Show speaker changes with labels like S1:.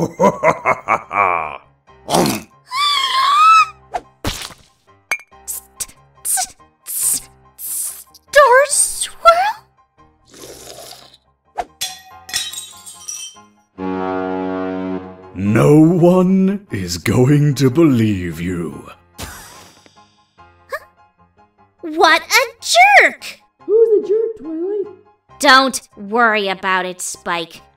S1: Starswirl?
S2: No one is going to believe you.
S1: What a jerk!
S3: Who's the jerk, Twilight?
S1: Don't worry about it, Spike.